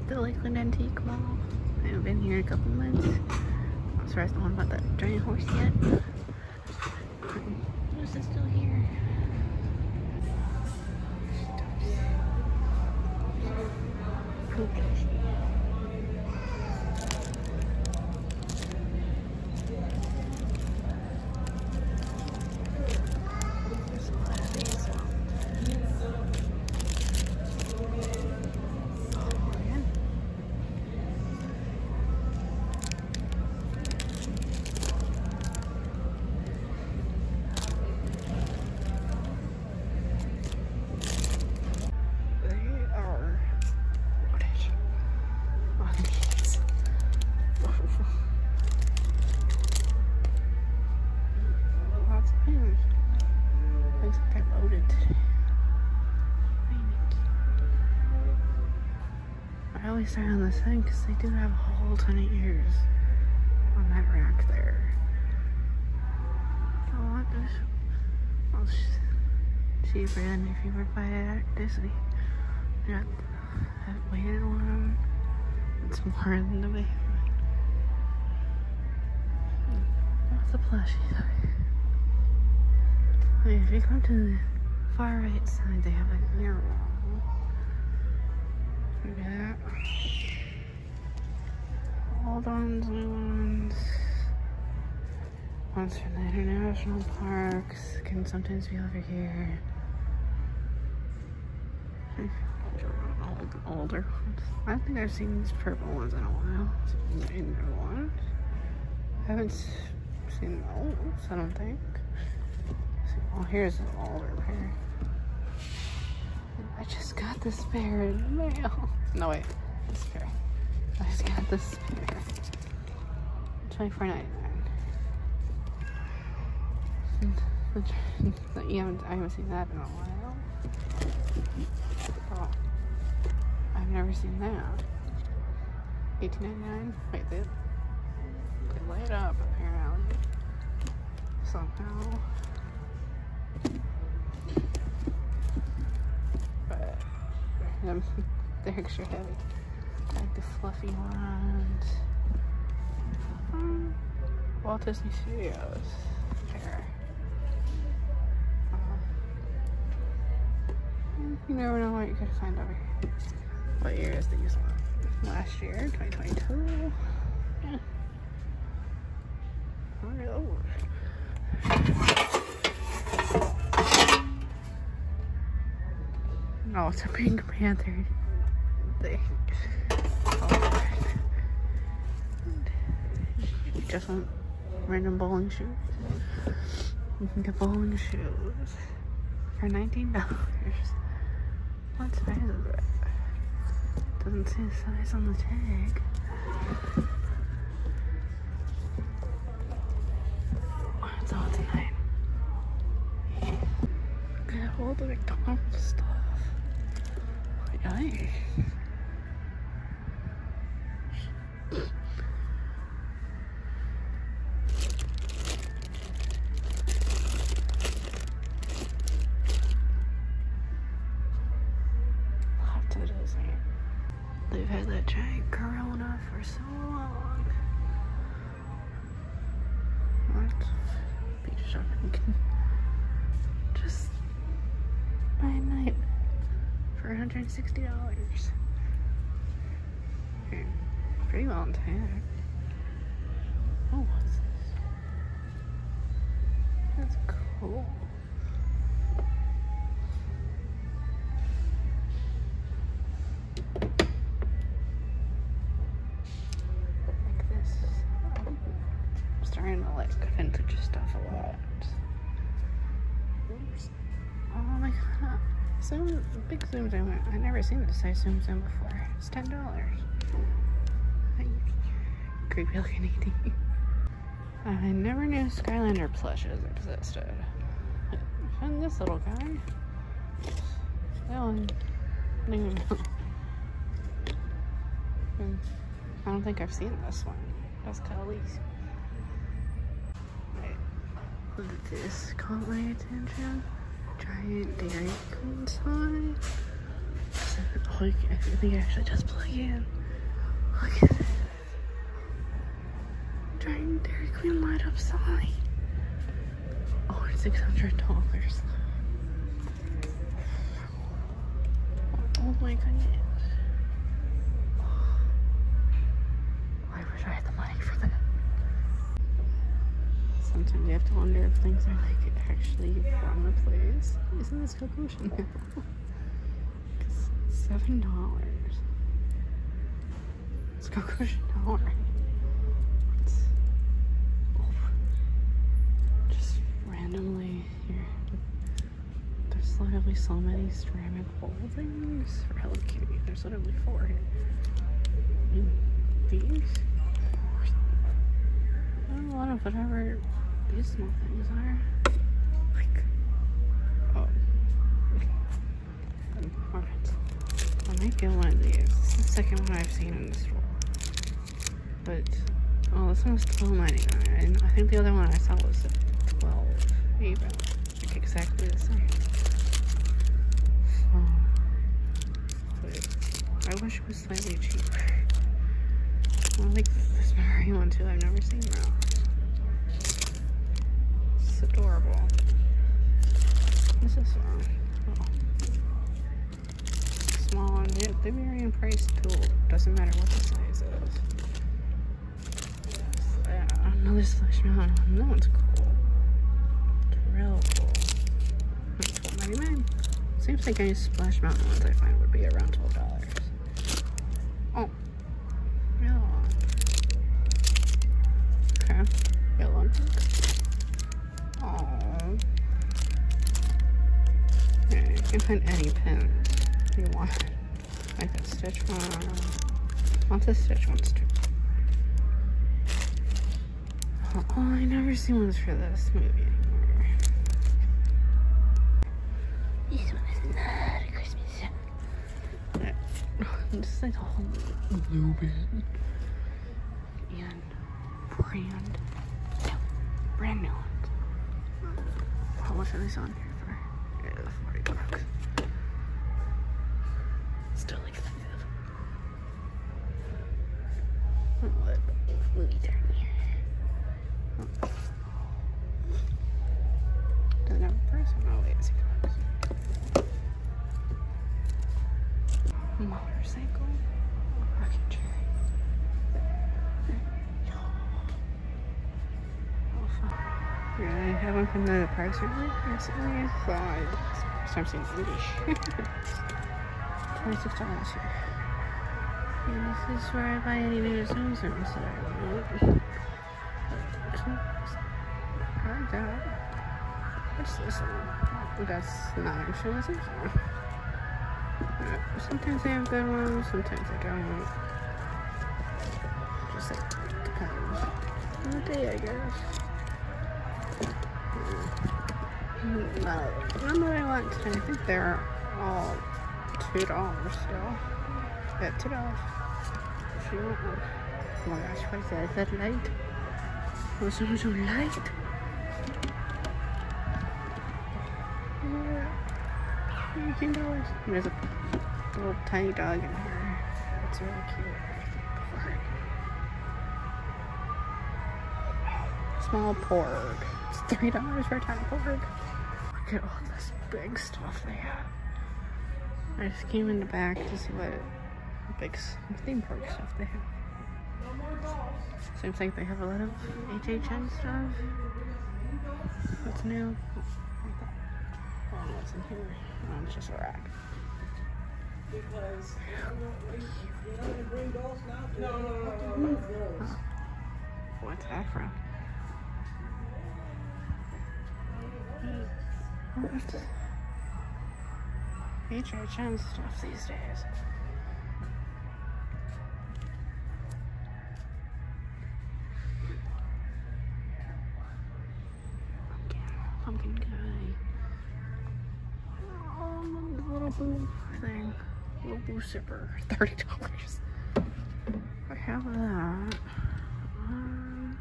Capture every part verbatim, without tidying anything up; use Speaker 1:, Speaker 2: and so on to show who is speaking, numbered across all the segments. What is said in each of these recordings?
Speaker 1: the Lakeland Antique Mall. I haven't been here in a couple months. I'm surprised no one bought that giant horse yet. Who's this still here? I always start on this thing because they do have a whole ton of ears on that rack there. Oh, what this? Well, it's cheaper than if you were by at Disney. You got that weighted one. It's more than the weighted one. What's the plushie? I mean, if you come to the far right side, they have an ear roll. Look at that. Old ones, new ones. Ones from the international parks. Can sometimes be over here. Old, older ones. I don't think I've seen these purple ones in a while. In new ones. I haven't seen the old ones, I don't think. Oh, here's an older pair. I just got this pair in the mail. No, wait. This pair. I just got this pair. twenty-four ninety-nine. You haven't, I haven't seen that in a while. Oh. I've never seen that. eighteen ninety-nine. Wait, they, they light up apparently. Somehow. But um, they're extra heavy. Like the fluffy ones. Um, Walt Disney Studios. There. Um, you never know what you could find over here. What year is these ones? Last year, twenty twenty-two. Yeah. Look at those. Oh, it's a Pink Panther thing. Oh, you just want random bowling shoes? You can get bowling shoes for nineteen dollars. What size is it? Doesn't say the size on the tag. Oh, it's all tonight. Look at all the McDonald's stuff. Nice. Lots of Disney. They've had that giant Corona for so long. Lots of beach shopping. Just by night. For one hundred sixty dollars. Okay. Pretty well intact. Oh, what's this? That's cool. Like this. I'm starting to like vintage stuff a lot. Oops. Oh my god. Zoom, big Zoom Zoom. I've never seen this size Zoom Zoom before. It's ten dollars. Creepy looking E T. I never knew Skylander plushes existed. And this little guy. That one. I don't even know. I don't think I've seen this one. That's Kelly's. Wait. Look at this. Caught my attention. Giant Dairy Queen sign. Oh, I think it actually does plug in. Look at this. Giant Dairy Queen light up sign. Oh, it's six hundred dollars. Oh my goodness. I wish I had the money for that. Sometimes you have to wonder if things are like actually from the place. Isn't this Coco Chanel? Seven dollars. It's Coco Chanel, right? It's, oh, just randomly here. There's literally so many ceramic bowl things for Hello Kitty. There's literally four here. And these. Not a lot of whatever these small things are. Like, oh. Perfect. I might get one of these. This is the second one I've seen in the store. But, oh, this one was twelve ninety-nine. I think the other one I saw was twelve even. Like exactly the same. So, but I wish it was slightly cheaper. I like this Mary one too. I've never seen that. It's adorable. What's this one? Oh. Small one. Yeah, they vary in price too. Doesn't matter what the size is. Yeah, another Splash Mountain one. That one's cool. It's real cool. twelve ninety-nine. Seems like any Splash Mountain ones I find would be around twelve dollars. Oh. Yeah. Okay. Yellow. Oh. Yeah, you can find any pins you want. Like that Stitch one. Lots of Stitch ones too. Oh, oh, I never see ones for this movie anymore. This one is not a Christmas song. Yeah. Just like a whole blue bit. And brand new. Brand new ones. How much are these on here for? Yeah, forty bucks. Still like that. What movie down here? Oh. Doesn't have a person? Oh wait, it's a person. Motorcycle? Rocking chair. Oh fun. Yeah, I have one from the parks recently, recently, so I started seeing English. twenty-six dollars here. And this is where I buy any new Zoom Zooms that I want. I like that. What's this one? That's not actually a Zoom Zoom. Uh, sometimes they have good ones, sometimes they don't. Just like depends on the day, I guess. No, none that I want today. I think they're all two dollars still. Yeah, two dollars. If you want one. Oh my gosh, what is that? Is that light? Oh, so so light. Yeah. eighteen dollars. There's a little tiny dog in here. It's really cute. Small porg. It's three dollars for a tiny porg. Look at all this big stuff they have. I just came in the back to see what big theme park stuff they have. Seems like they have a lot of H H N stuff. What's new? Oh, what's in here? Oh, it's just a rack. Oh. What's that from? What? H H N stuff these days. Pumpkin, pumpkin guy. Oh, the little boo thing. Little boo sipper. thirty dollars. I have that. Um,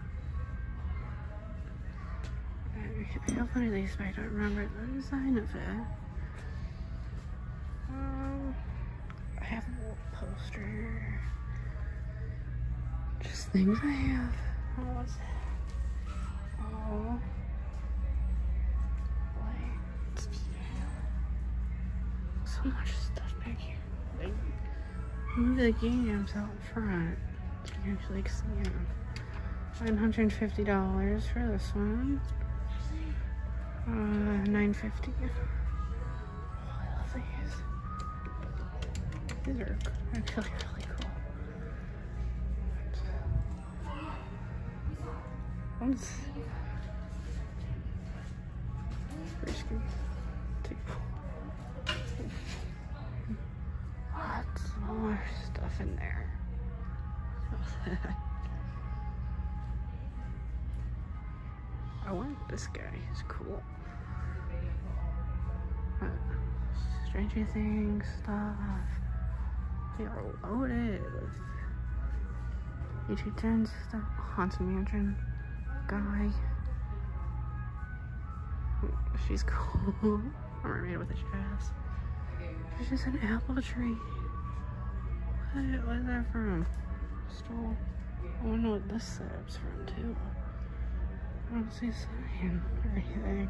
Speaker 1: I have one of these, but I don't remember the design of it. Um, I little poster. Just things I have. Oh, what's that? Oh. Lights. So much stuff back here. Like, move the games out front. So you can actually see them. nine hundred fifty dollars for this one. Uh, nine fifty. Oh, I love these. These are actually really cool. One's risky. Lots more stuff in there. I want this guy. He's cool. Uh, Stranger Things stuff. They are loaded with YouTube trends stuff. Haunted Mansion guy. She's cool. A mermaid with a dress. There's just an apple tree. What, what is that from? Stole. I wanna know what this setup's from too. I don't see a sign or anything.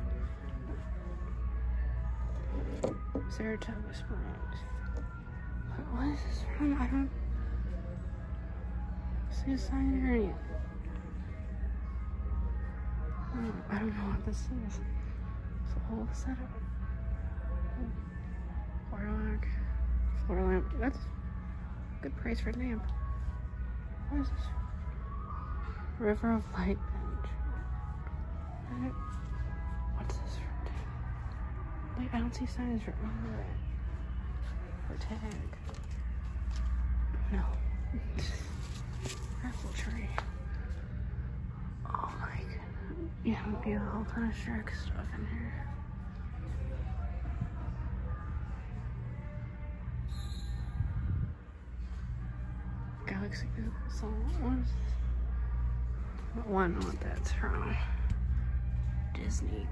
Speaker 1: Saratoga Springs. What, what is this from? I don't see a sign or anything. Oh, I don't know what this is. It's a whole setup. Floor lamp. Floor lamp. That's a good price for a lamp. What is this? River of Light bench. What? What's this for? Like, I don't see signs for it. Or tag. No. Apple tree. Oh my god. Yeah, it would be a whole ton of Shrek stuff in here. Galaxy Song. What is this? I want to know what that's from. Disney.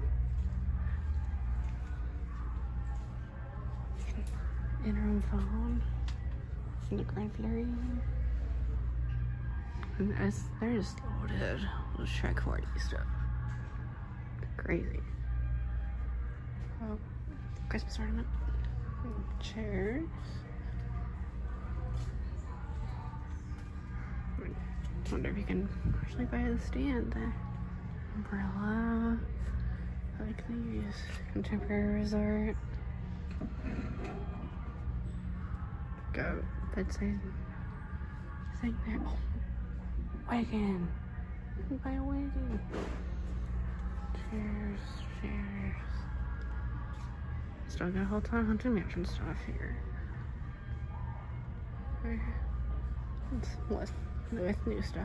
Speaker 1: In-room phone. From the Grand Floridian. And it's, they're just loaded with Shrek forty stuff. Crazy. Oh, Christmas ornament. Chairs. I wonder if you can actually buy the stand there. Umbrella. I like these. Contemporary resort. Go bedside thing there. Oh, wagon. You buy a wagon. Chairs, chairs. Still got a whole ton of Haunted Mansion stuff here. It's what? With new stuff.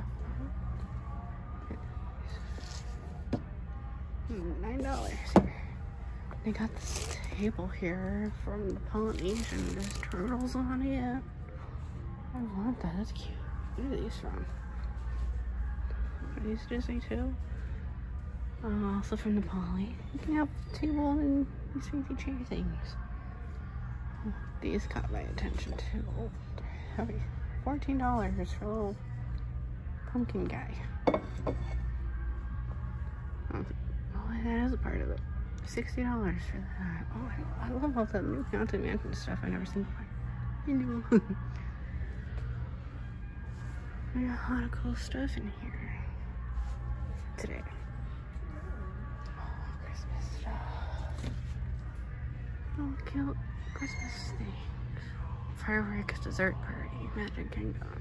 Speaker 1: Nine dollars here. They got this table here from the Polynesian. There's turtles on it. I want that. That's cute. Where are these from? Are these Disney too? Uh, also from the Poly. You can have a table and these fancy chair things. These caught my attention too. Oh, they're heavy. fourteen dollars for a little pumpkin guy. Oh, that is a part of it. sixty dollars for that. Oh, I, I love all the new Haunted Mansion stuff I've never seen before. I know. There's a lot of cool stuff in here today. Oh, Christmas stuff. Oh, cute Christmas things. Fireworks, dessert party, Magic Kingdom.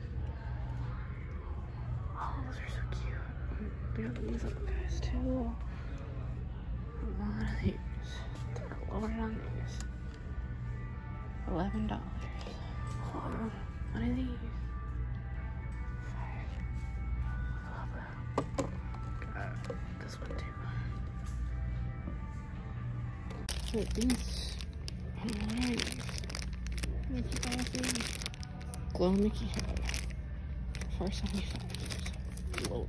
Speaker 1: Oh, those are so cute. They got these little guys too. A lot of these. They're loaded on these. Eleven dollars. Oh, what are these? Five. I love that. Got this one too. Wait, these. Oh, nice. Mickey Dolphins. Glow Mickey head. four seventy-five. Loaded.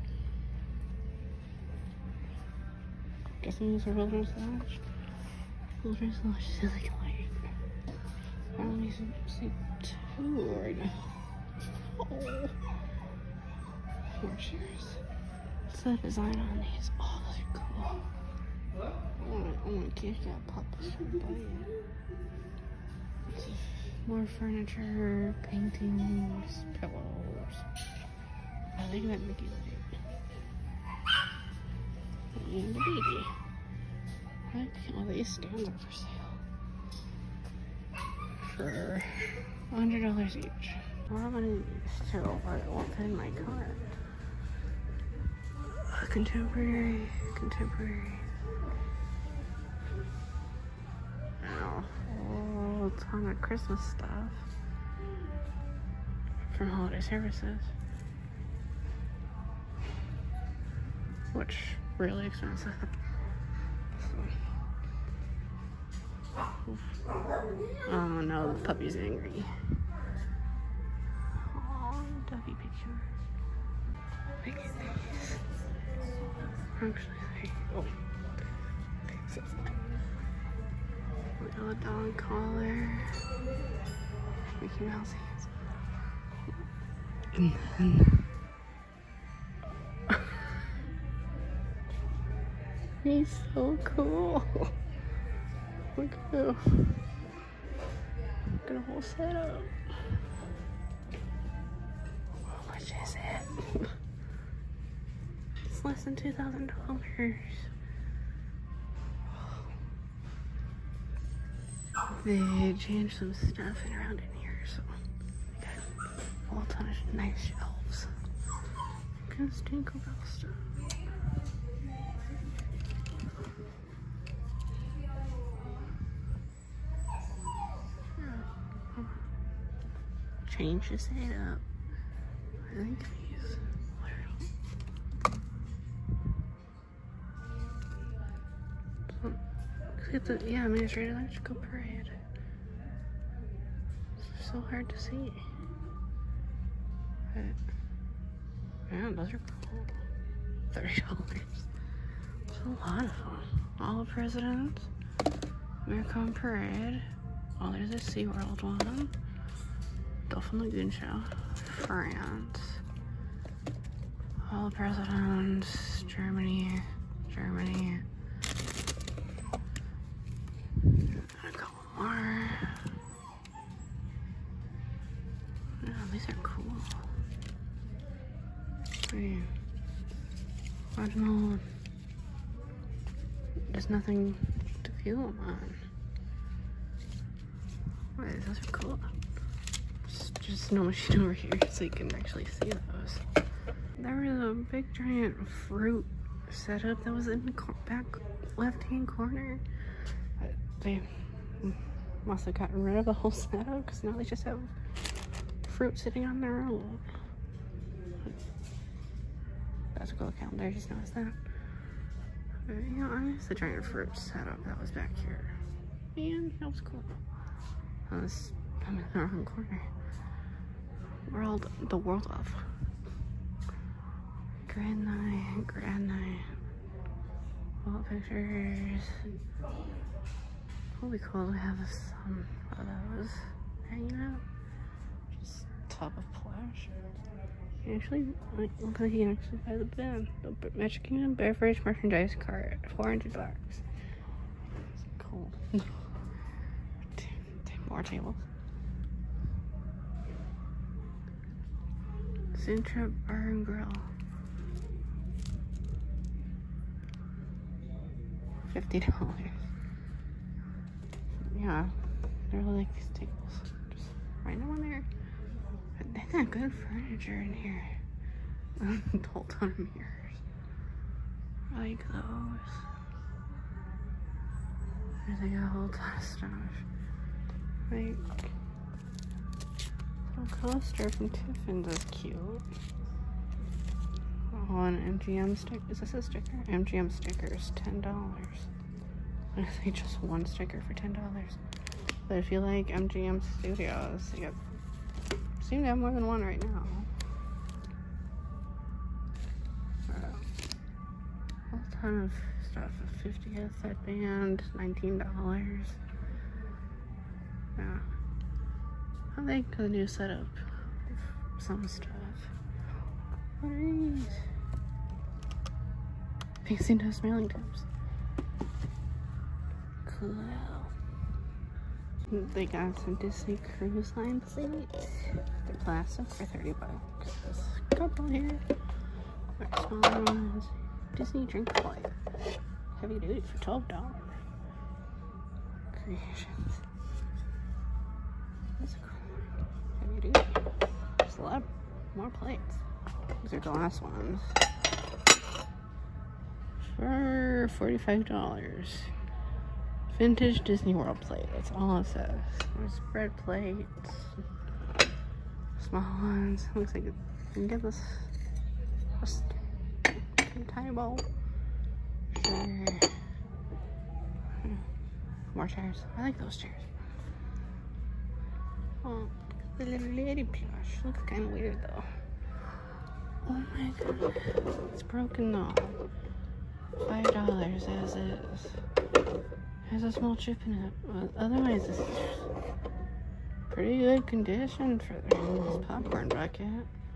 Speaker 1: Guessing these are Wilderness Lodge. Wilderness Lodge is like light. I only see two. Lord. Oh. More chairs. What's the design on these? Oh, those are cool. I want to, I want to kick that pop buy it. More furniture, paintings, pillows. I like that Mickey light. And the baby. I like all these stands are for sale. For one hundred dollars each. Well, I'm gonna use two, but it won't fit in my cart. Uh, contemporary, contemporary. Ow. Oh, a ton of Christmas stuff from holiday services. Which, really expensive. Oh no, the puppy's angry. Oh, Duffy picture. Look at these. Actually, like, oh. Okay, so little dog collar. Mickey Mouse hands. And then he's so cool. Look at him. Look at a whole setup. How much is it? It's less than two thousand dollars. They changed some stuff in around in here, so they got a whole ton of nice shelves. Kind of stink about stuff. Change the setup. I think these. Look at the, yeah, Administrative Electrical Parade. It's so hard to see. But, yeah, those are cool. thirty dollars. It's a lot of them. All the Presidents. American Parade. Oh, there's a SeaWorld one. Dolphin Lagoon Show. France. All the Presidents. Germany. Germany. A couple more. Yeah, these are cool. Wait. I don't know. There's nothing to view them on. Wait, those are cool. Just, just no machine over here so you can actually see those. There was a big giant fruit setup that was in the back left hand corner. They must have gotten rid of the whole setup because now they just have fruit sitting on their own. That's a cool calendar, just noticed that. But, you know, I missed the giant fruit setup that was back here. And that was cool. I was, I'm in the wrong corner. World, the world of. Grand night, grand night. All pictures. It'll be cool to have some of those hanging out. Just top of plush. Actually, like, looks like you can actually buy the bin. The Magic Kingdom beverage merchandise cart, four hundred bucks. Cool. More tables. Sintra Bar and Grill. Fifty dollars. Yeah, I really like these tables. Just right now on there. They got good furniture in here. A whole ton of mirrors. I like those. They got a whole ton of stuff. Like, little coaster from Tiffin's is cute. Oh, an M G M sticker. Is this a sticker? M G M stickers, ten dollars. I think just one sticker for ten dollars. But if you like M G M Studios, you got, seem to have more than one right now. Uh, a ton of stuff. A fiftieth headband, nineteen dollars. Yeah. I like the new setup of some stuff. What are these? Pixie dust mailing tips. Cool. They got some Disney Cruise Line plates. They're plastic for thirty bucks. There's a couple here. There's smaller ones. Disney drink plate. Heavy duty for twelve dollars. Creations. That's cool. Heavy duty. There's a lot more plates. These are glass ones. For forty-five dollars. Vintage Disney World plate. That's all it says. There's bread plates. Small ones. Looks like you can get this just a tiny bowl. Sure. More chairs. I like those chairs. Oh, the little lady plush. Looks kind of weird though. Oh my god. It's broken though. Five dollars as is. Has a small chip in it. But otherwise, it's pretty good condition for this popcorn bucket.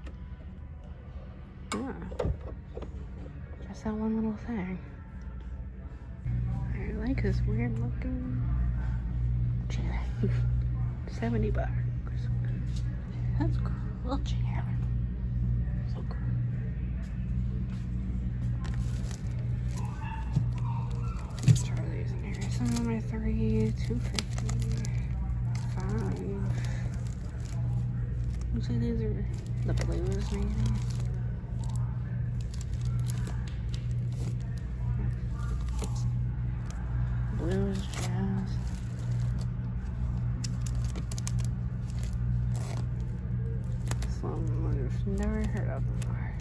Speaker 1: Yeah. Just that one little thing. I like this weird looking chair. seventy bucks. That's cool. Little chair. So cool. Number three, two fifty, five. Looks like these are the blues, maybe. Blues, jazz. Some I've never heard of before.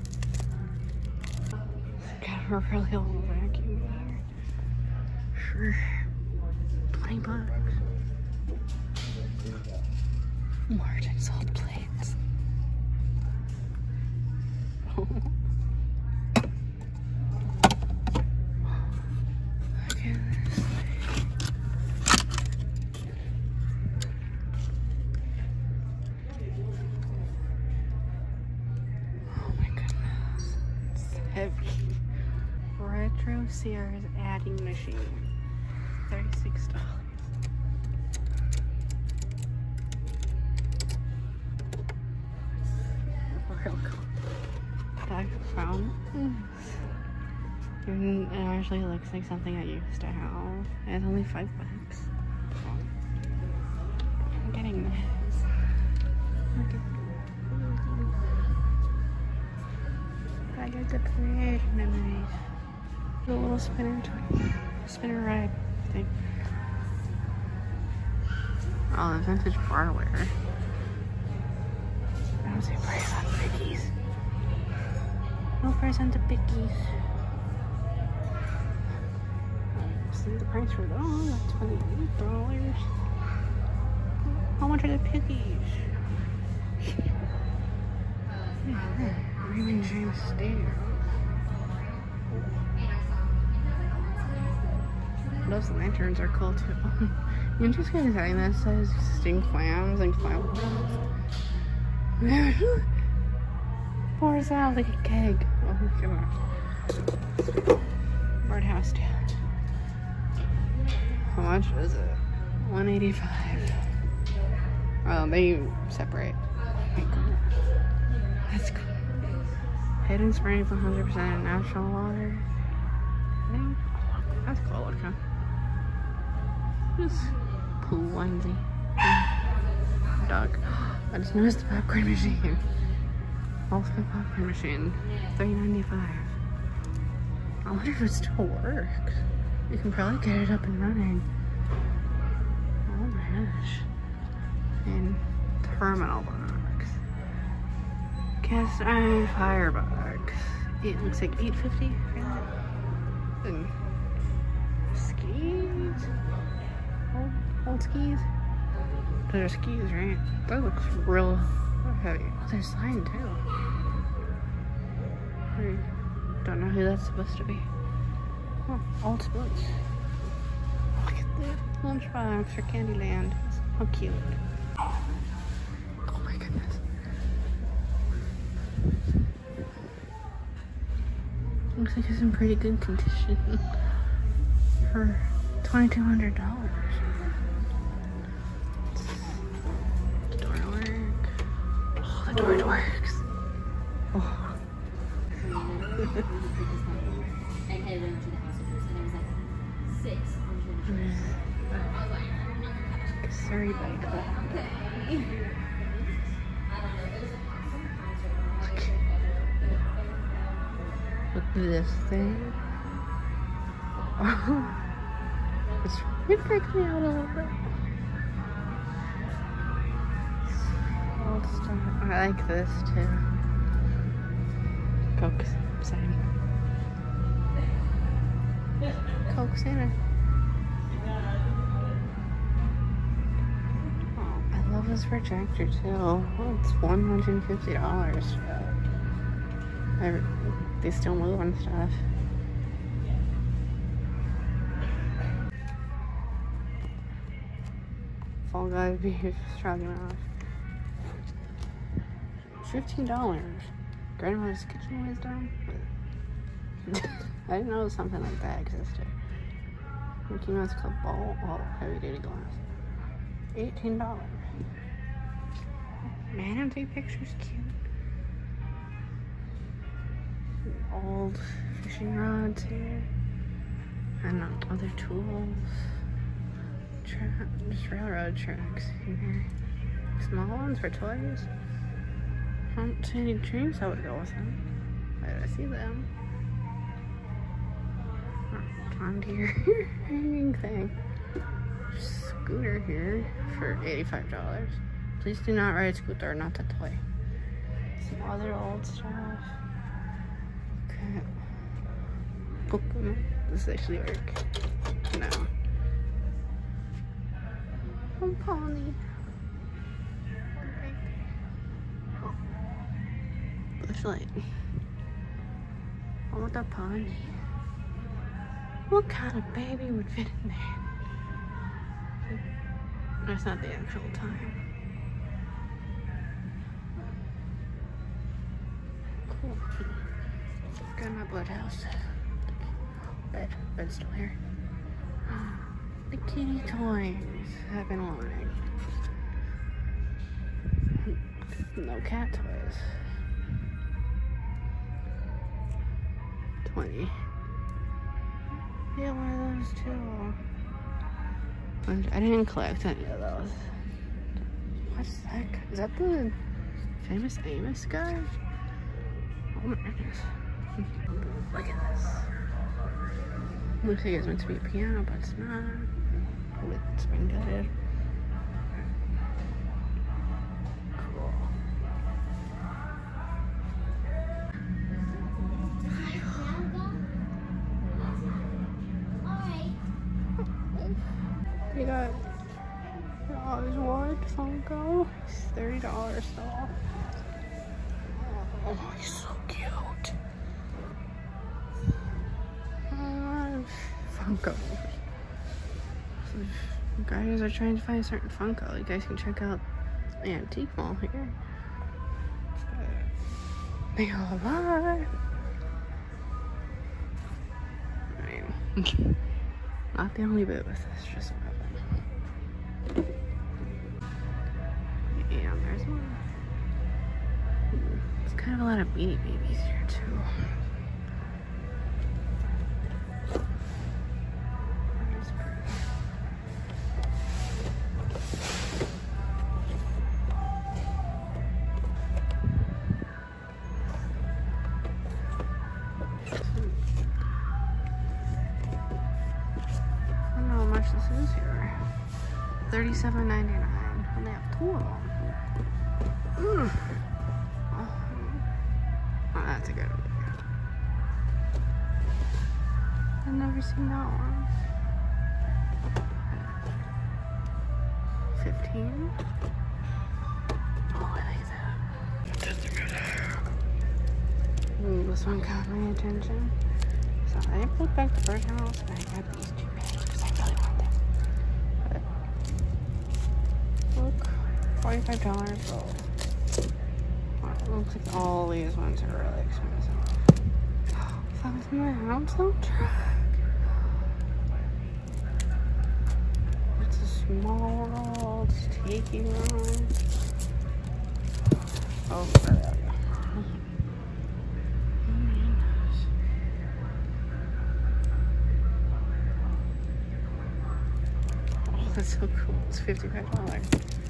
Speaker 1: Got a really old vacuum here. Sure. twenty bucks. Martin salt plates. Oh. Look at this. Oh my goodness. It's heavy. Retro Sears adding machine. thirty-six dollars. Real cool. Dog fountains. It actually looks like something I used to have. It's only five bucks. I'm getting this. Look at I got good creation memories. The little spinner toy. Spinner ride thing. Oh, the vintage barware. I don't say price on pickies. No price on the pickies. See the price for those? That's twenty-eight dollars. How much are the pickies? Raymond James Stadium. Those lanterns are cool too. You just get a sign that says steamed clams and clam wraps. Pour us out like a keg. Oh, come on. Birdhouse stand. How much is it? one eighty-five. Oh, they separate. Oh my goodness. That's cool. Hidden Springs one hundred percent natural water. I think. That's cool looking. This pool onesie. Dog. I just noticed the popcorn machine. Also popcorn machine. three ninety-five. I wonder if it still works. You can probably get it up and running. Oh my gosh. And terminal box. Cast iron firebox. It looks like eight fifty for that. And skis. Old, old skis. Those are skis, right? That looks real heavy. Oh, they're sliding too. I don't know who that's supposed to be. Oh, old spoons. Look at the lunchbox for Candyland. How cute. Looks like it's in pretty good condition for twenty-two hundred dollars. The door work. Oh, the door works. Oh.
Speaker 2: I headed into the house first, and it was like six hundred.
Speaker 1: Surrey bike club. Look at this thing. Oh, it's, it freaks me out a little bit. Old stuff. I like this too. Coke sign. Coke Santa. Oh, I love this projector too. Oh, it's one hundred fifty dollars. I, they still move and stuff. Fall Guy beef stroganoff. Fifteen dollars. Grandma's kitchen wisdom. I didn't know something like that existed. Mickey Mouse Club ball. Oh, heavy duty glass. Eighteen dollars. Manatee pictures cute. Old fishing rods here. And other tools. Tra just railroad tracks in here. Small ones for toys. I don't see any trees I would go with them. Why did I see them? Oh, John Deere hanging thing. Scooter here for eighty-five dollars. Please do not ride a scooter, not a toy. Some other old stuff. Okay. Pokemon. Does this actually work? No. Some pony. Oh. Bushlight. I want a pony. What kind of baby would fit in there? That's not the actual time. Cool. Got my blood house. Bed. Bed's still here. The kitty toys I've been wanting. No cat toys. twenty. Yeah, one of those too. I didn't collect any of those. What's that? Is that the famous Amos guy? Oh my goodness. Look at this. Looks like it's meant to be a piano, but it's not. It's been gutted. Cool. You got Oswald Funko. He's thirty dollars off. Oh, he's so cute. Uh, Funko. So if you guys are trying to find a certain Funko, you guys can check out the Antique Mall here. They all are. I mean, not the only bit with this, just one of them. Yeah, there's one. It's kind of a lot of Beanie Babies here too. That's pretty. I don't know how much this is here. thirty-seven ninety-nine, and they have two of them. Mm. Oh. Oh, that's a good idea. I've never seen that one. fifteen. Oh, I like that. That's a good idea. Ooh, this one caught my attention. So I put back the bird house and I got these two pants because I really want them. But look, forty-five dollars. Oh. It looks like all these ones are really expensive. Found my house on track. It's a small world, it's taking long. Oh, crap. Oh, that's so cool. It's fifty-five dollars.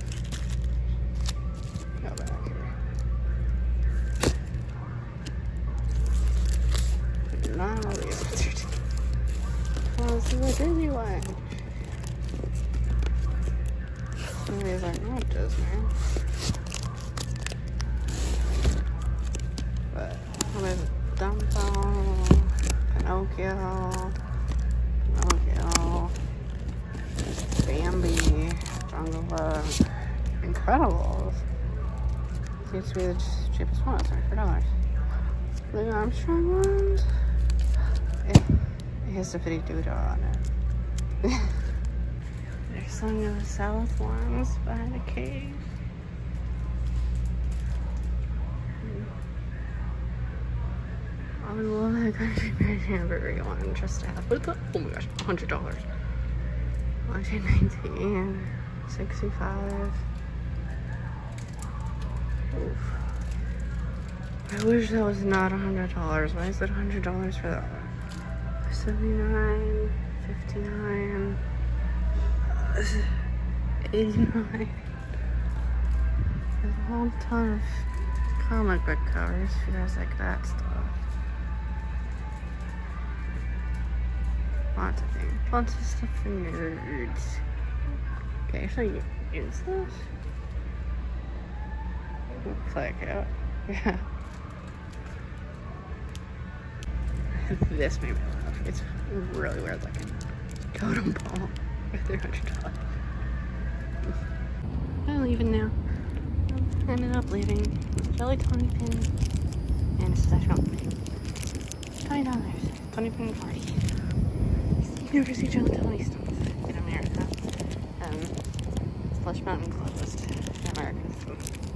Speaker 1: Go back here. Not all these answers. Oh, this is a Disney one. Some of these are not Disney. But there's Dumbo, Pinocchio, Pinocchio, Bambi, Jungle Book, Incredibles. Seems to be the cheapest one, it's for dollars. The Armstrong ones. It, it has the pretty doodah on it. There's some of the South ones behind a cave. I would love that country bear hamburger one just to have. What the? Oh my gosh, one hundred dollars. nineteen nineteen, sixty-five. Oof. I wish that was not one hundred dollars. Why is it one hundred dollars for that one? seventy-nine, fifty-nine, eighty-nine. There's a whole ton of comic book covers if you guys like that stuff. Lots of things. Lots of stuff for nerds. Okay, so you use this? Looks like it. Yeah. This made me laugh. It's really weird looking. Totem pole for three hundred dollars. I'm leaving now. I ended up leaving jelly twenty pin and a slush mountain pin. twenty dollars. twenty pin party. You never see jelly twenty stuff in America. Um, Slush Mountain closed in America.